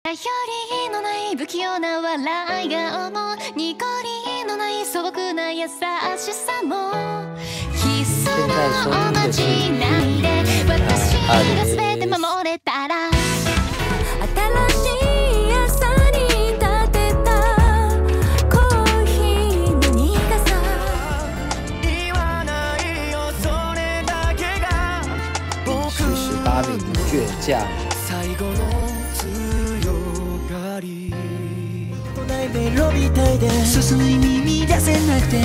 頼りのない不器用な笑い顔もニコリのない素朴な優しさも必須のおまじないで私が全て守れたら新しい朝に立てたコーヒーの苦さ言わないよそれだけが僕 18名倔强。 最後の強がりメロビタイで進み乱せなくて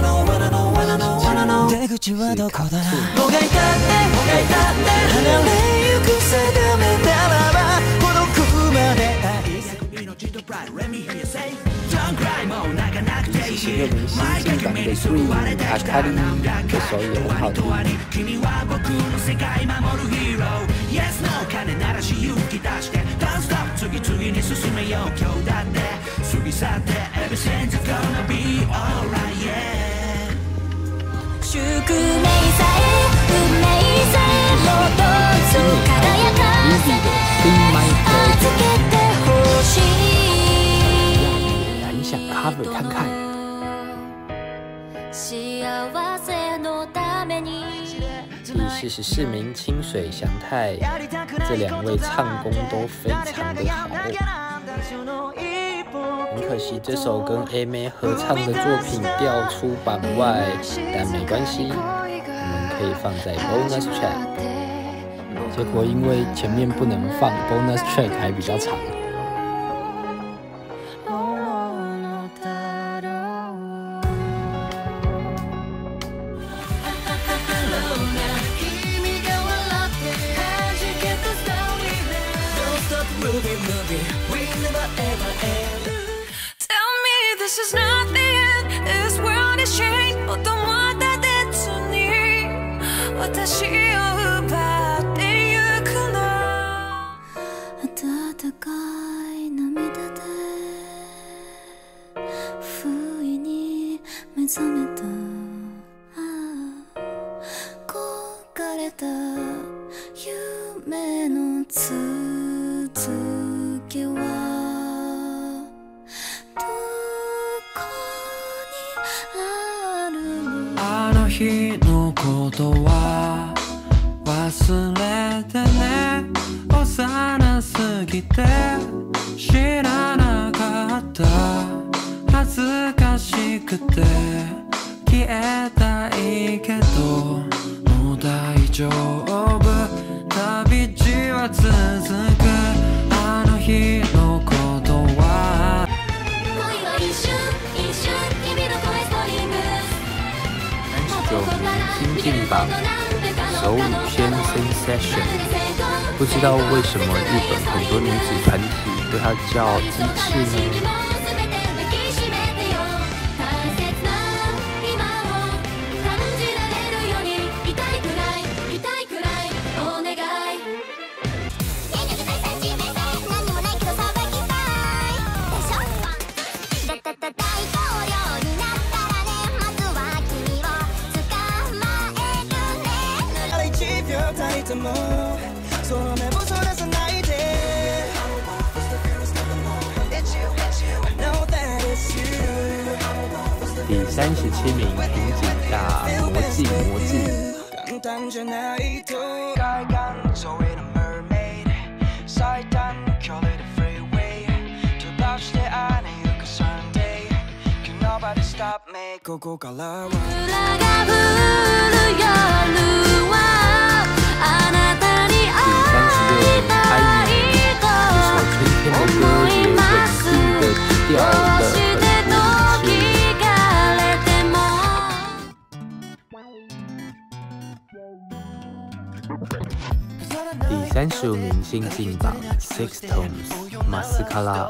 出口はどこだもがいたってもがいたって離れゆく定めならば孤独まで愛せ命とプライド Let me hear you say Don't cry もう泣かなくていい 16名新进榜的 Green Akari 这首也很好听。 君は僕の世界守るヒーロー Yes no 鐘鳴らし勇気出して Don't stop 次々に進めよう今日だって過ぎ去って Everything's gonna be alright yeah 宿命さえ運命さえもっと輝かせて預けてほしい很想 cover 看看。 幸せのために第44名清水翔太，这两位唱功都非常的好。很可惜这首跟 A 妹合唱的作品掉出榜外，但没关系，我们可以放在 bonus track。结果因为前面不能放 bonus track 还比较长。 私を奪ってゆくの温かい涙で不意に目覚めた焦がれた夢の続きはどこにあるのあの日のことは忘れてね幼すぎて知らなかった恥ずかしくて消えたいけどもう大丈夫旅路は続くあの日のことは恋は一瞬一瞬君の声ストリーム 39名新进榜手语篇 Sensation， 不知道为什么日本很多女子团体对它叫鸡翅呢？第37名平井大魔镜魔镜。 ここからは裏が降る夜はあなたに会いたいと思いますどうして時がれても第35名新进榜 Six Tones 马斯卡拉。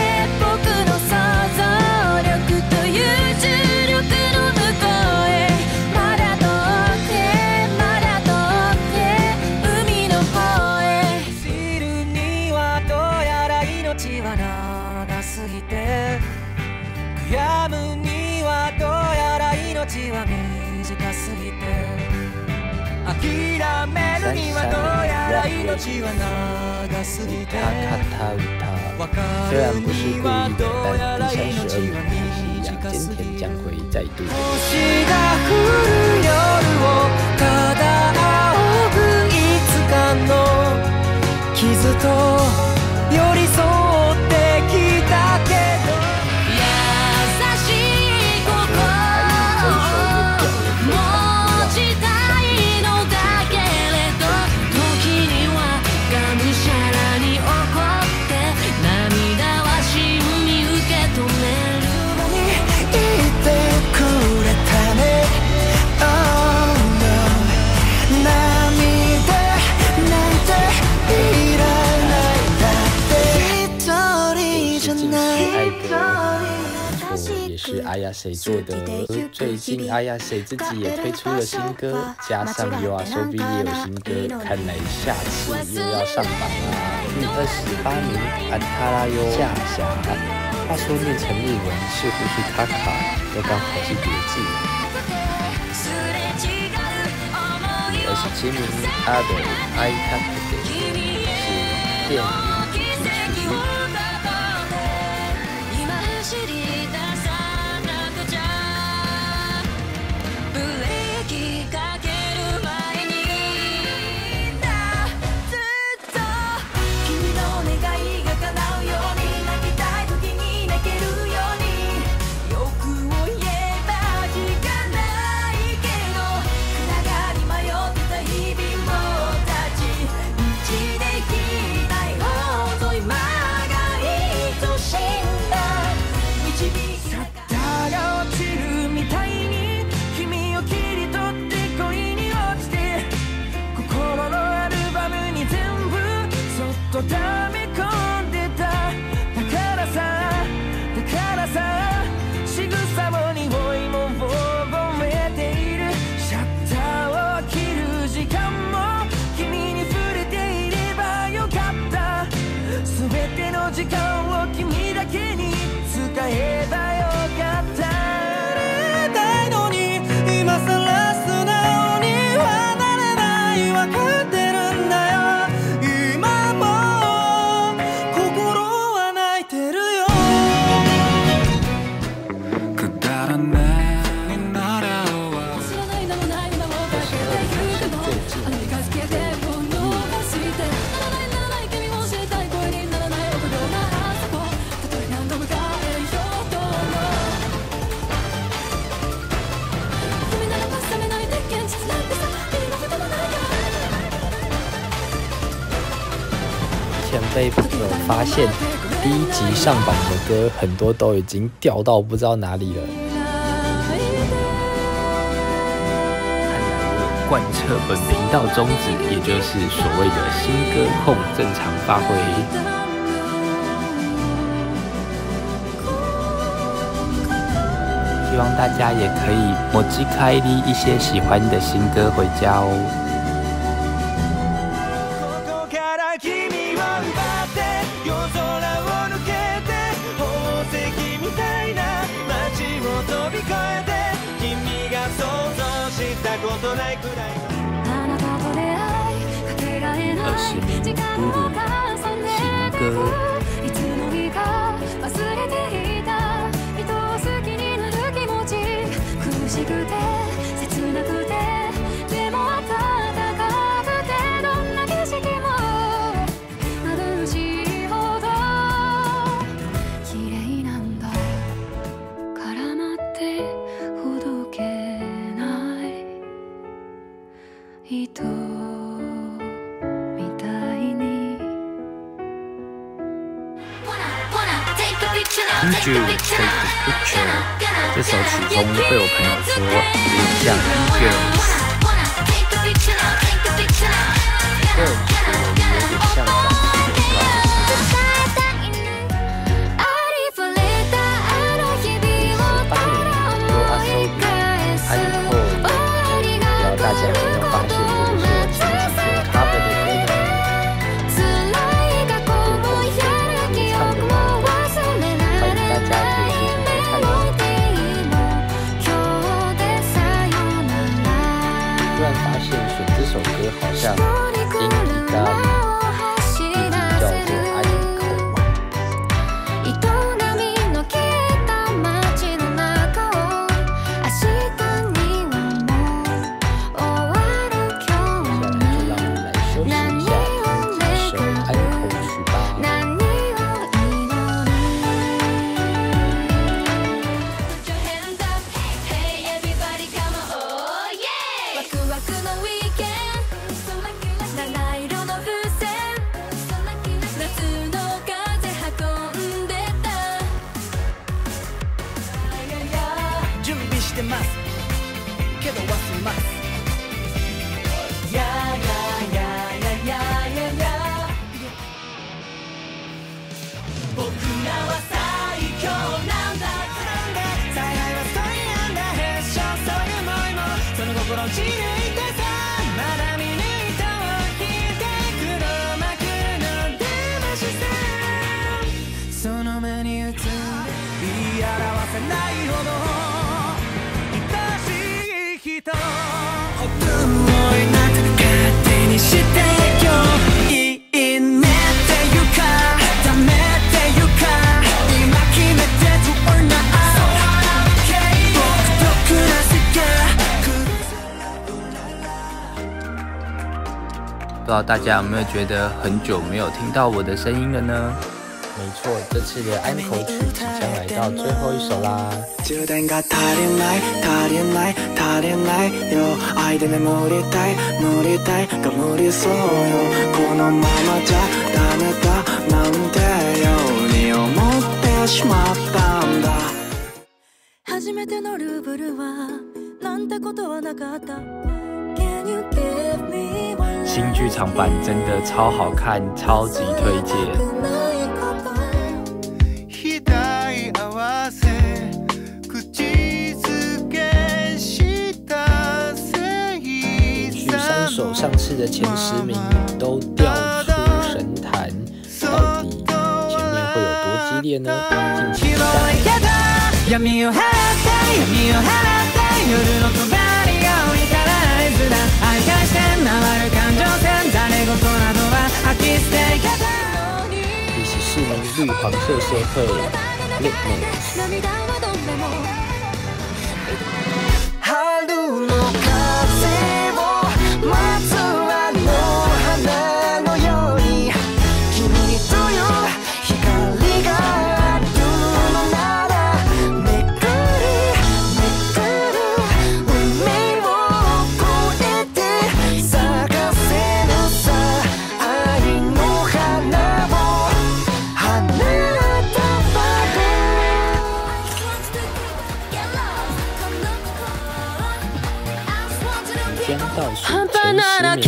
風に乗って僕の想像力という重力の向こうへ命は短すぎて諦めるにはどうやら命は長すぎて虽然不是故意的，但第32名还是杨坚田将会再度的。 星が降る夜をただ仰ぐいつかの傷と寄り添ってきたけど優しい心持ちたいのだけれど時にはがむしゃらに怒って涙はしみ受け止める言ってくれたね Oh no 涙なんていらないだって一人じゃない也是阿亚谁做的。最近阿亚谁自己也推出了新歌，加上YOASOBI也有新歌，看来下次又要上榜啦。第28名安塔拉哟下辖，话说念成日文似乎是卡卡，又刚好是叠字。第27名阿斗爱卡克的是电影主题曲。 時間を君だけに使えばよかったなれないのに今さら素直にはなれないわかってるんだよ今も心は泣いてるよくだらないならは知らない名もない名もだけで言うけどあの近づけてものが過ぎてならないならない君も知りたい声にならない臆病なあそこたとえ何度迎えようとも君ならば覚めないで現実なんてさ君のこともないから前辈有发现，第一集上榜的歌很多都已经掉到不知道哪里了。看来我贯彻本频道宗旨，也就是所谓的新歌控正常发挥。希望大家也可以持ち帰り一些喜欢的新歌回家哦。20名乌鲁情歌。 いつの日か忘れていた人を好きになる気持ち苦しくて切なくてでも温かくてどんな景色も眩しいほど綺麗なんだ絡まってほどけない糸 Need you take a picture。这首曲风被我朋友说有点像 E-Girls， 个人觉得有点像展示的话。18名YOASOBI Encore， 不知道大家有没有发现，就是说前几个 cover 的歌呢，大家可以去听听看哦。 ます。ややややややや僕らは最強なんだ。采配はストーリーなんだ。へっしょそういう思いもその心を貫いてさ、まだ見ぬ糸を引いて黒幕の出ましさ、その目に映る言い表せないほど愛しい人、思いなく勝手にしてよ。いいねっていうかダメっていうか、今決めて to or not、 独特な世界。 不知道大家有没有觉得很久没有听到我的声音了呢？没错，这次的安口曲即将来到最后一首啦。 充電が足りない足りない足りないよ。愛で眠りたい無理たいが無理そうよ。このままじゃダメだなんてように思ってしまったんだ。初めてのルーブルはなんてことはなかった。Can you give me one？ 新剧场版真的超好看，超级推荐。3首上次的前10名都调出神坛，到底前面会有多激烈呢？敬请期待。闇を払って闇を払って夜の帳をいたられずだ。愛返して回る感情線、誰事などは吐き捨て。第14名绿黄色社会 Litmus。倒数前10名。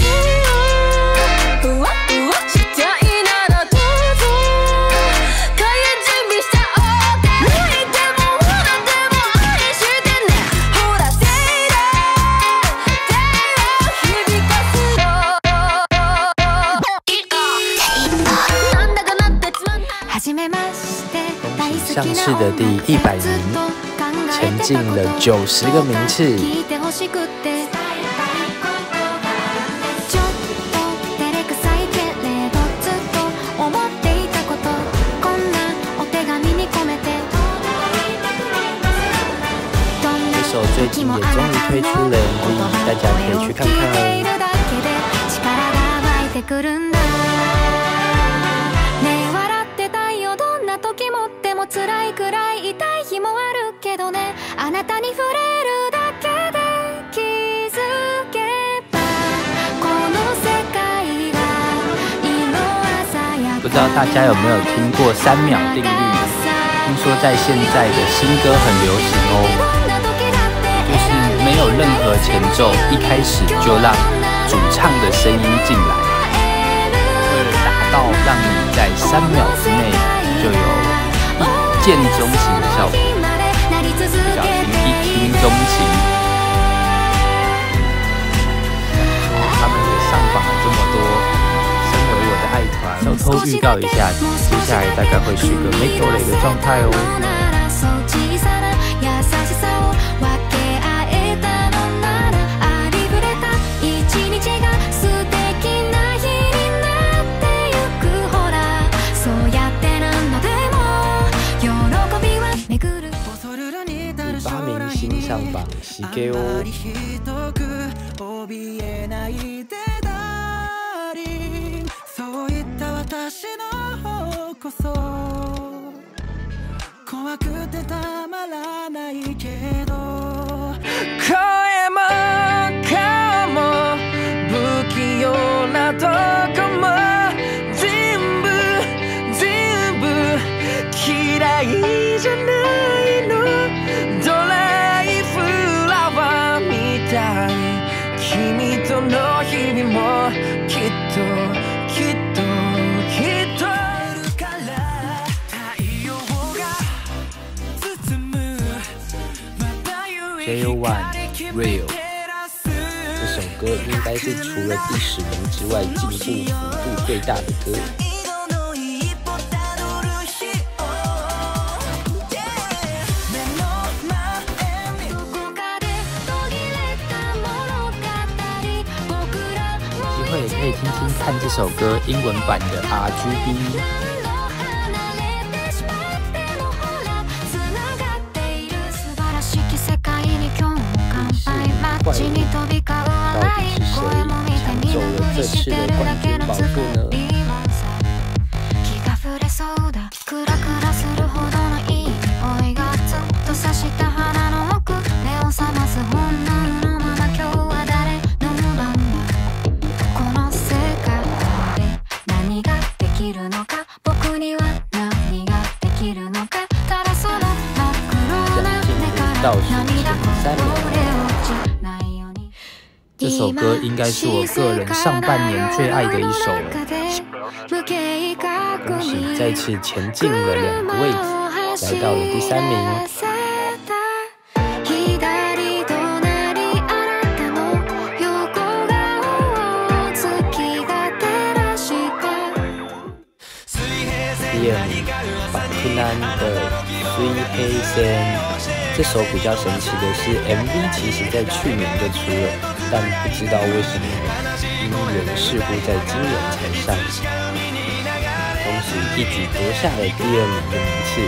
上市的第100名，前进了90个名次。最近也终于推出了 MV， 大家可以去看看哦。不知道大家有没有听过3秒定律？听说在现在的新歌很流行哦。就是没有任何前奏，一开始就让主唱的声音进来，为了达到让你在3秒之内就有一见钟情的效果，不小心一听钟情。他们也上榜了这么多，身为我的爱团，偷偷预告一下，接下来大概会是个没头雷的状態哦。8名新上榜，喜给哦。嫌いじゃないのドライフラワーみたい 々の日々もきっときっときっと太陽が包む JO1 Real 这首歌应该是除了第10名之外进步幅度最大的歌。有机会也可以听听看这首歌英文版的 RGB。到底是谁抢走了这次的冠军宝座呢？倒数前3名。这首歌应该是我个人上半年最爱的一首了。恭喜再次前进了2个位置，来到了第3名。第2名，板坤安的《水黑线》。这首比较神奇的是 ，MV 其实在去年就出了，但不知道为什么音源似乎在今年才上映。恭喜一举夺下了第2名的名次。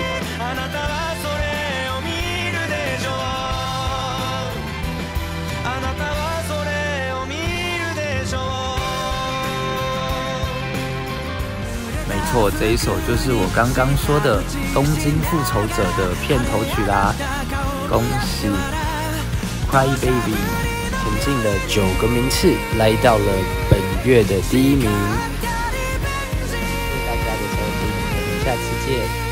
没错，这一首就是我刚刚说的《东京复仇者》的片头曲啦！恭喜 Cry Baby 前进了9个名次，来到了本月的第1名。谢谢大家的收听，我们下次见。